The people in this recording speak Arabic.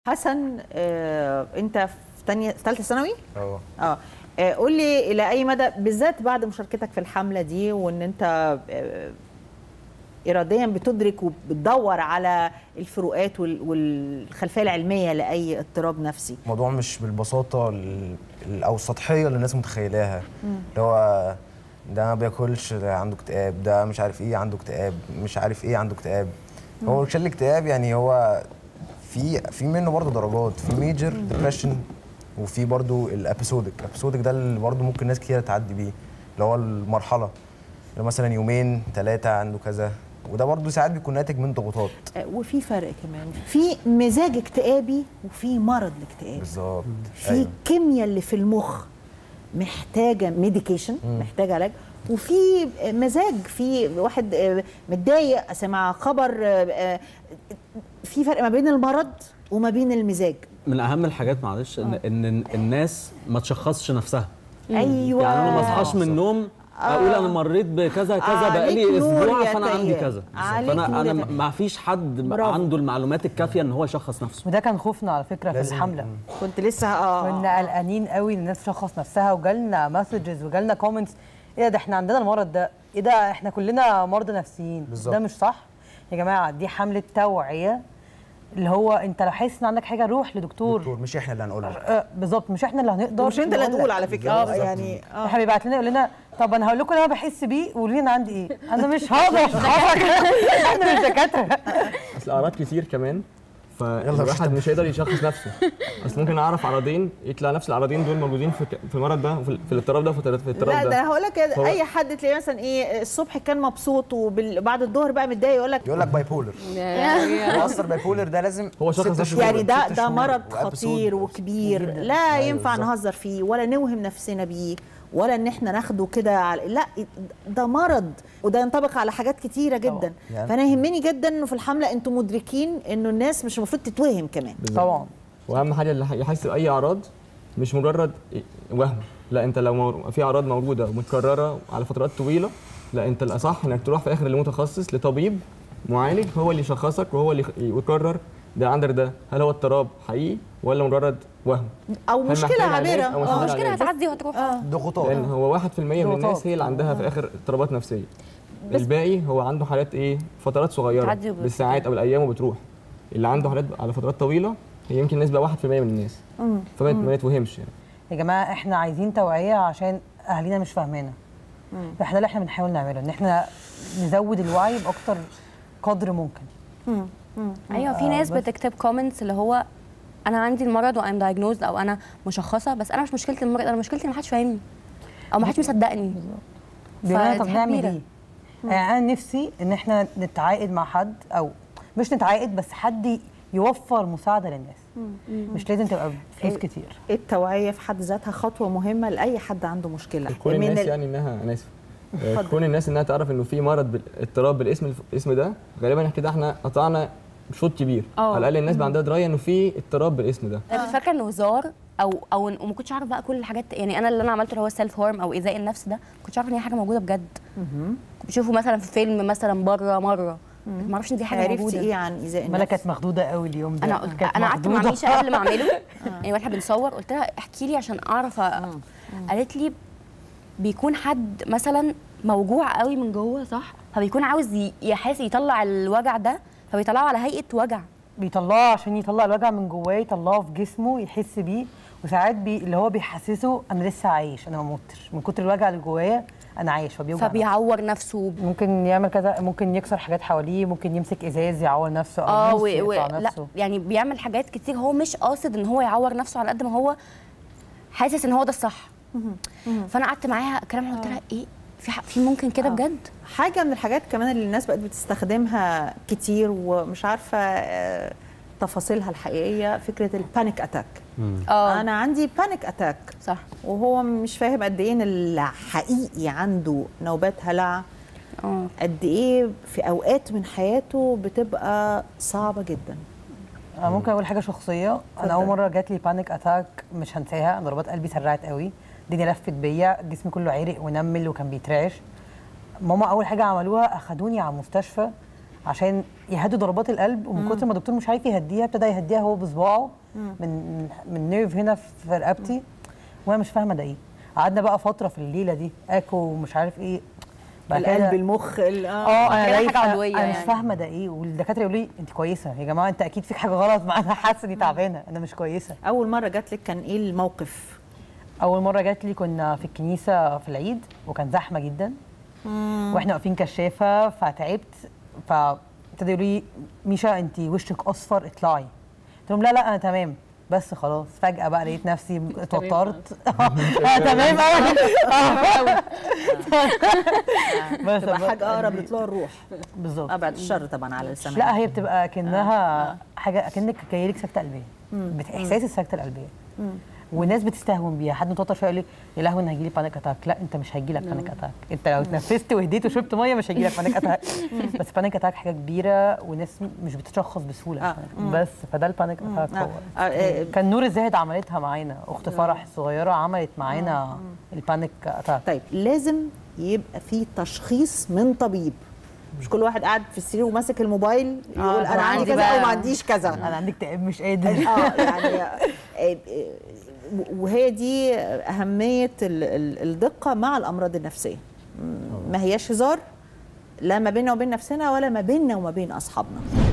حسن، انت في ثالثه ثانوي؟ قول لي الى اي مدى بالذات بعد مشاركتك في الحمله دي، وان انت اراديا بتدرك وبتدور على الفروقات والخلفيه العلميه لاي اضطراب نفسي. الموضوع مش بالبساطه او السطحيه اللي الناس متخيلاها، اللي هو ده ما بياكلش ده عنده اكتئاب، ده مش عارف ايه عنده اكتئاب، مش عارف ايه عنده اكتئاب. هو شال الاكتئاب يعني هو في منه برضه درجات، في ميجر ديبريشن وفي برضه الابيسودك ده اللي برضه ممكن ناس كتير تعدي بيه، اللي هو المرحله اللي مثلا يومين 3 عنده كذا، وده برضه ساعات بيكون ناتج من ضغوطات. وفي فرق كمان، في مزاج اكتئابي وفي مرض الاكتئاب. بالظبط. في الكيمياء اللي في المخ محتاجه ميديكيشن، محتاجه علاج، وفي مزاج، في واحد متضايق سمع خبر. في فرق ما بين المرض وما بين المزاج. من اهم الحاجات معلش ان الناس ما تشخصش نفسها. ايوه، يعني انا ما اصحاش من النوم اقول انا مريت بكذا كذا بقالي اسبوع فانا عندي كذا، فانا ما فيش حد عنده المعلومات الكافيه ان هو يشخص نفسه. وده كان خوفنا على فكره في الحمله. كنت لسه كنا قلقانين قوي ان الناس تشخص نفسها، وجالنا مسجز وجالنا كومنتس، ايه ده احنا عندنا المرض ده، ايه ده احنا كلنا مرضى نفسيين. بالزبط. ده مش صح يا جماعه، دي حمله توعيه، اللي هو انت لو حاسس ان عندك حاجه روح لدكتور، مش احنا اللي هنقول لك. بالظبط، مش احنا اللي هنقدر، مش انت اللي هتقول على فكره. يعني احنا بيبعت لنا يقول لنا طب انا هقول لكم اللي انا بحس بيه وقولوا لي انا عندي ايه. انا مش هقدر اشخصك احنا مش دكاتره. اصل اعراض كتير كمان، فالواحد مش هيقدر يشخص نفسه. اصل ممكن اعرف عرضين يطلع نفس العرضين دول موجودين في المرض ده، في الاضطراب ده، في الاضطراب ده. لا ده هقول لك اي حد تلاقيه مثلا ايه الصبح كان مبسوط وبعد الظهر بقى متضايق، يقول لك باي بولر. هو اصلا باي بولر ده لازم هو شخص نفسه، يعني ده مرض خطير وكبير، لا ينفع نهزر فيه ولا نوهم نفسنا بيه ولا ان احنا ناخده كده. لا ده مرض، وده ينطبق على حاجات كتيره جدا. يعني فانا يهمني جدا انه في الحمله انتم مدركين انه الناس مش المفروض تتوهم كمان. طبعا. واهم حاجه اللي يحس باي اعراض مش مجرد وهم، لا انت لو في اعراض موجوده ومتكرره على فترات طويله، لا انت الاصح انك تروح في اخر لمتخصص، لطبيب معالج هو اللي يشخصك وهو اللي يقرر ده عندك ده هل هو اضطراب حقيقي ولا مجرد وهم او مشكله عابره، او مشكله هتعدي وهتروح. ضغوطات، لان هو 1% من الناس هي اللي عندها في الاخر اضطرابات نفسيه، الباقي هو عنده حالات فترات صغيره بالساعات او الايام وبتروح. اللي عنده حالات على فترات طويله هي يمكن نسبه 1% من الناس، فما يتوهمش يعني. يا جماعه احنا عايزين توعيه عشان اهالينا مش فاهمانا. احنا اللي احنا بنحاول نعمله ان احنا نزود الوعي باكتر قدر ممكن. ايوه، في ناس بتكتب كومنتس اللي هو انا عندي المرض وام دايجنوزد او انا مشخصه، بس انا مش مشكلتي المرض، انا مشكلتي ان محدش فاهمني او محدش مصدقني. طب نعمل ايه؟ يعني انا نفسي ان احنا نتعاقد مع حد، او مش نتعاقد بس حد يوفر مساعده للناس. مش لازم تبقى فلوس كتير. التوعيه في حد ذاتها خطوه مهمه لاي حد عنده مشكله. كل الناس يعني انها، انا اسف، كون الناس انها تعرف انه في مرض اضطراب بالاسم ده، غالبا كده احنا قطعنا شوط كبير. على الاقل الناس بقى عندها درايه انه في اضطراب بالاسم ده. انا فاكره انه هزار او وما كنتش اعرف بقى كل الحاجات. يعني انا اللي انا عملته اللي هو السيلف هارم او ايذاء النفس ده، ما كنتش اعرف ان هي حاجه موجوده بجد. كنت بشوفه مثلا في فيلم مثلا بره مره، ما اعرفش ان دي حاجه موجوده. عرفتي ايه عن ايذاء النفس؟ ملكة كانت مخدوده قوي اليوم ده. انا قعدت مع ميشا قبل ما اعمله يعني واحنا بنصور، قلت لها احكي لي عشان اعرف. قالت لي بيكون حد مثلا موجوع قوي من جوه، صح؟ فبيكون عاوز يحس يطلع الوجع ده، فبيطلعه على هيئه وجع. بيطلعه عشان يطلع الوجع من جواه، يطلعه في جسمه يحس بيه. وساعات اللي هو بيحسسه انا لسه عايش، انا ما متش من كتر الوجع اللي جوايا، انا عايش، فبيعور نفسه. ممكن يعمل كذا، ممكن يكسر حاجات حواليه، ممكن يمسك ازاز يعور نفسه او يقطع نفسه. لا يعني بيعمل حاجات كتير هو مش قاصد ان هو يعور نفسه، على قد ما هو حاسس ان هو ده الصح. فانا قعدت معاها كلام، قلت لها ايه في ممكن كده بجد. حاجه من الحاجات كمان اللي الناس بقت بتستخدمها كتير ومش عارفه تفاصيلها الحقيقيه، فكره البانيك اتاك. انا عندي بانيك اتاك، صح، وهو مش فاهم قد ايه ان الحقيقي عنده نوبات هلع، قد ايه في اوقات من حياته بتبقى صعبه جدا. ممكن اقول حاجه شخصيه. انا اول مره جات لي بانيك اتاك مش هنساها، ضربات قلبي سرعت قوي، الدنيا لفت بيا، جسمي كله عرق ونمل وكان بيترعش. ماما اول حاجه عملوها اخدوني على المستشفى عشان يهدوا ضربات القلب، ومن كتر ما الدكتور مش عارف يهديها ابتدى يهديها هو بصباعه من نيرف هنا في رقبتي، وانا مش فاهمه ده ايه. قعدنا بقى فتره في الليله دي اكو ومش عارف ايه، القلب المخ حاجه عضويه انا مش فاهمه ده ايه، والدكاتره يقولوا لي انت كويسه يا جماعه، انت اكيد فيك حاجه غلط، ما انا حاسه اني تعبانه، انا مش كويسه. اول مره جات لك كان ايه الموقف؟ اول مره جات لي كنا في الكنيسه في العيد وكان زحمه جدا واحنا واقفين كشافه، فتعبت، فابتدوا يقولوا لي ميشا انت وشك اصفر اطلعي. قلت لهم لا انا تمام، بس خلاص فجاه بقى لقيت نفسي اتوترت. تمام بس تبقى حاجه اقرب لطلوع الروح بالظبط. ابعد الشر طبعا على السماء. لا هي بتبقى كانها حاجه اكنك جايلك سكته قلبيه، احساس السكته القلبيه. والناس بتستهون بيها، حد متوتر شويه يقول لي يا لهوي انا هيجي لي بانيك اتاك. لا انت مش هيجي لك بانيك اتاك، انت لو اتنفست وهديت وشربت ميه مش هيجي لك بانيك اتاك. بس بانيك اتاك حاجه كبيره وناس مش بتتشخص بسهوله. بس فده البانيك اتاك هو. كان نور الزاهد عملتها معانا، اخت فرح الصغيره عملت معانا البانيك اتاك. طيب لازم يبقى في تشخيص من طبيب، مش كل واحد قاعد في السرير وماسك الموبايل يقول انا عندي كذا او ما عنديش كذا، انا عندي اكتئاب مش قادر. يعني وهي دي أهمية الدقة مع الأمراض النفسية. ما هياش هزار لا ما بيننا وبين نفسنا ولا ما بيننا وما بين أصحابنا.